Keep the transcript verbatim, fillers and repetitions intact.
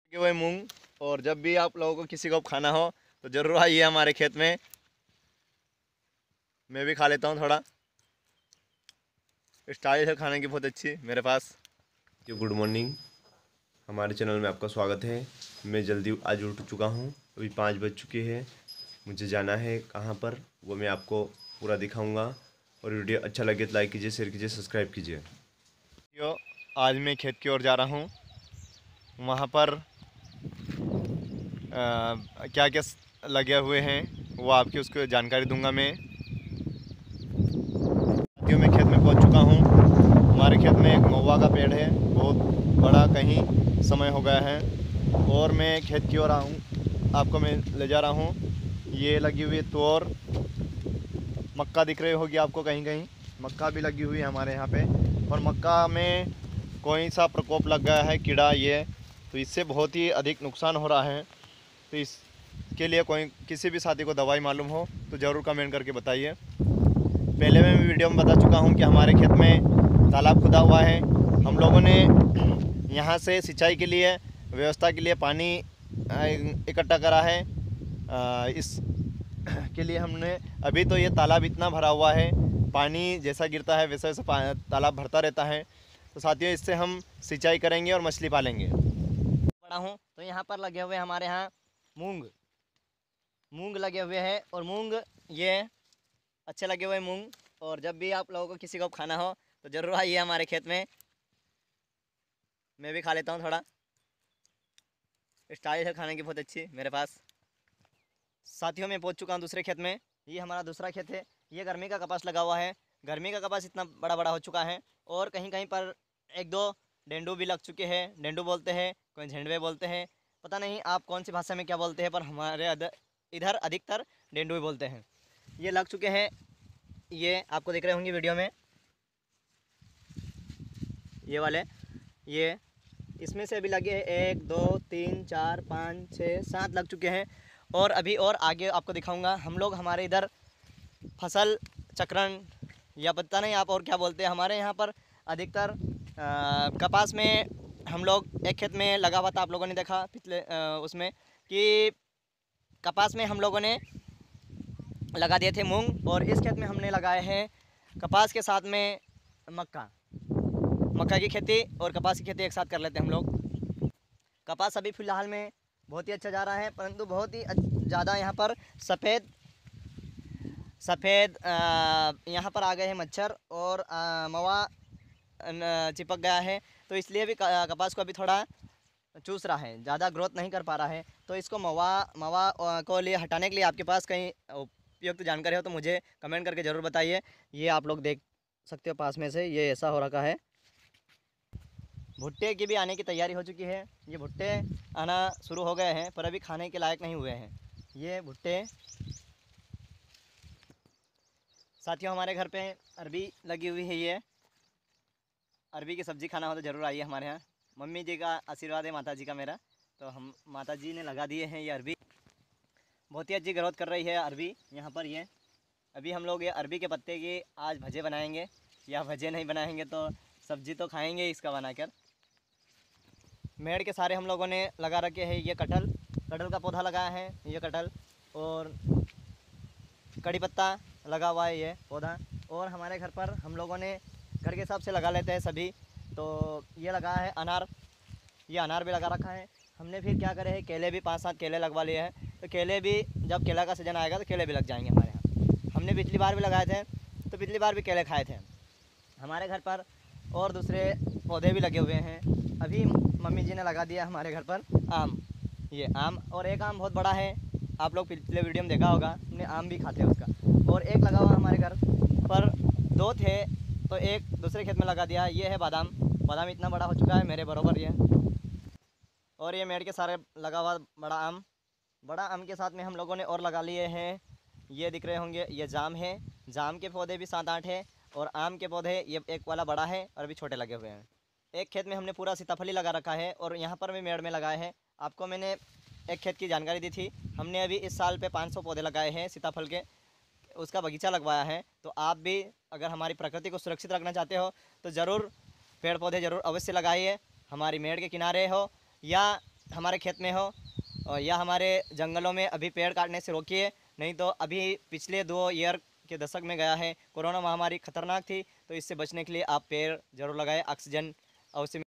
कि वही मूंग। और जब भी आप लोगों को किसी को खाना हो तो ज़रूर आइए हमारे खेत में। मैं भी खा लेता हूँ थोड़ा, स्टाइल है खाने की बहुत अच्छी मेरे पास। जी गुड मॉर्निंग, हमारे चैनल में आपका स्वागत है। मैं जल्दी आज उठ चुका हूँ, अभी पाँच बज चुके हैं। मुझे जाना है कहाँ पर वो मैं आपको पूरा दिखाऊंगा। और वीडियो अच्छा लगे तो लाइक कीजिए, शेयर कीजिए, सब्सक्राइब कीजिए। यो आज मैं खेत की ओर जा रहा हूँ। वहाँ पर क्या क्या लगे हुए हैं वो आपकी उसको जानकारी दूंगा मैं। साथियों मैं खेत में पहुँच चुका हूँ। हमारे खेत में एक महुआ का पेड़ है, बहुत बड़ा, कहीं समय हो गया है। और मैं खेत की ओर आऊँ, आपको मैं ले जा रहा हूँ। ये लगी हुई तोर, मक्का दिख रही होगी आपको, कहीं कहीं मक्का भी लगी हुई है हमारे यहाँ पे। और मक्का में कोई सा प्रकोप लग गया है, कीड़ा ये, तो इससे बहुत ही अधिक नुकसान हो रहा है। तो इसके लिए कोई किसी भी साथी को दवाई मालूम हो तो ज़रूर कमेंट करके बताइए। पहले मैं वीडियो में बता चुका हूँ कि हमारे खेत में तालाब खुदा हुआ है। हम लोगों ने यहाँ से सिंचाई के लिए, व्यवस्था के लिए पानी इकट्ठा करा है। इस के लिए हमने, अभी तो ये तालाब इतना भरा हुआ है, पानी जैसा गिरता है वैसा वैसा तालाब भरता रहता है। तो साथियों इससे हम सिंचाई करेंगे और मछली पालेंगे। बड़ा हूँ तो यहाँ पर लगे हुए हमारे यहाँ मूंग मूंग लगे हुए हैं। और मूंग ये अच्छे लगे हुए मूंग। और जब भी आप लोगों को किसी को खाना हो तो ज़रूर आइए हमारे खेत में। मैं भी खा लेता हूँ थोड़ा, स्टाइल है खाने की बहुत अच्छी मेरे पास। साथियों मैं पहुँच चुका हूँ दूसरे खेत में। ये हमारा दूसरा खेत है। ये गर्मी का कपास लगा हुआ है। गर्मी का कपास इतना बड़ा बड़ा हो चुका है और कहीं कहीं पर एक दो डेंडू भी लग चुके हैं। डेंडू बोलते हैं, कोई झेंडवे बोलते हैं, पता नहीं आप कौन सी भाषा में क्या बोलते हैं, पर हमारे इधर अधिकतर डेंडू ही बोलते हैं। ये लग चुके हैं, ये आपको दिख रहे होंगे वीडियो में, ये वाले। ये इसमें से अभी लगे एक दो तीन चार पाँच छः सात लग चुके हैं। और अभी और आगे आपको दिखाऊंगा। हम लोग हमारे इधर फसल चक्रण, या पता नहीं आप और क्या बोलते हैं, हमारे यहाँ पर अधिकतर कपास में हम लोग एक खेत में लगा हुआ था, आप लोगों ने देखा पिछले आ, उसमें कि कपास में हम लोगों ने लगा दिए थे मूंग। और इस खेत में हमने लगाए हैं कपास के साथ में मक्का मक्का की खेती और कपास की खेती एक साथ कर लेते हैं हम लोग। कपास अभी फ़िलहाल में बहुत ही अच्छा जा रहा है, परंतु बहुत ही ज़्यादा यहाँ पर सफ़ेद सफ़ेद यहाँ पर आ गए हैं मच्छर और मवा चिपक गया है। तो इसलिए भी कपास को अभी थोड़ा चूस रहा है, ज़्यादा ग्रोथ नहीं कर पा रहा है। तो इसको मवा मवा को लिए हटाने के लिए आपके पास कहीं उपयुक्त जानकारी हो तो मुझे कमेंट करके ज़रूर बताइए। ये आप लोग देख सकते हो पास में से, ये ऐसा हो रखा है। भुट्टे की भी आने की तैयारी हो चुकी है। ये भुट्टे आना शुरू हो गए हैं पर अभी खाने के लायक नहीं हुए हैं ये भुट्टे। साथियों हमारे घर पे अरबी लगी हुई है। ये अरबी की सब्ज़ी खाना हो तो ज़रूर आइए हमारे यहाँ। मम्मी जी का आशीर्वाद है, माता जी का मेरा, तो हम माता जी ने लगा दिए हैं ये अरबी। बहुत ही अच्छी ग्रोथ कर रही है अरबी यहाँ पर। ये अभी हम लोग ये अरबी के पत्ते की आज भजे बनाएंगे, या भजे नहीं बनाएंगे तो सब्ज़ी तो खाएंगे इसका बनाकर। मेड़ के सारे हम लोगों ने लगा रखे हैं। ये कटहल कटहल का पौधा लगाया है, ये कटहल। और कड़ी पत्ता लगा हुआ है ये पौधा। और हमारे घर पर हम लोगों ने घर के हिसाब से लगा लेते हैं सभी, तो ये लगा है अनार, ये अनार भी लगा रखा है हमने। फिर क्या करे है, केले भी पाँच सात केले लगवा लिए हैं। तो केले भी जब केला का सीज़न आएगा तो केले भी लग जाएंगे हमारे यहाँ। हमने पिछली बार भी लगाए थे तो पिछली बार भी केले खाए थे हमारे घर पर। और दूसरे पौधे भी लगे हुए हैं। अभी मम्मी जी ने लगा दिया हमारे घर पर आम, ये आम। और एक आम बहुत बड़ा है, आप लोग पिछले वीडियो में देखा होगा, हमने आम भी खाते हैं उसका। और एक लगा हुआ हमारे घर पर, दो थे तो एक दूसरे खेत में लगा दिया। ये है बादाम, बादाम इतना बड़ा हो चुका है मेरे बराबर ये। और ये मेड़ के सारे लगा हुआ बड़ा आम, बड़ा आम के साथ में हम लोगों ने और लगा लिए हैं। ये दिख रहे होंगे, ये जाम है, जाम के पौधे भी सात आठ है। और आम के पौधे ये एक वाला बड़ा है और अभी छोटे लगे हुए हैं। एक खेत में हमने पूरा सीताफली लगा रखा है और यहाँ पर भी मेड़ में लगाए हैं। आपको मैंने एक खेत की जानकारी दी थी। हमने अभी इस साल पे पाँच सौ पौधे लगाए हैं सीताफल के, उसका बगीचा लगवाया है। तो आप भी अगर हमारी प्रकृति को सुरक्षित रखना चाहते हो तो ज़रूर पेड़ पौधे ज़रूर अवश्य लगाइए। हमारी मेड़ के किनारे हो या हमारे खेत में हो और या हमारे जंगलों में अभी पेड़ काटने से रोकिए, नहीं तो अभी पिछले दो ईयर के दशक में गया है, कोरोना महामारी खतरनाक थी, तो इससे बचने के लिए आप पेड़ जरूर लगाएं, ऑक्सीजन अवश्य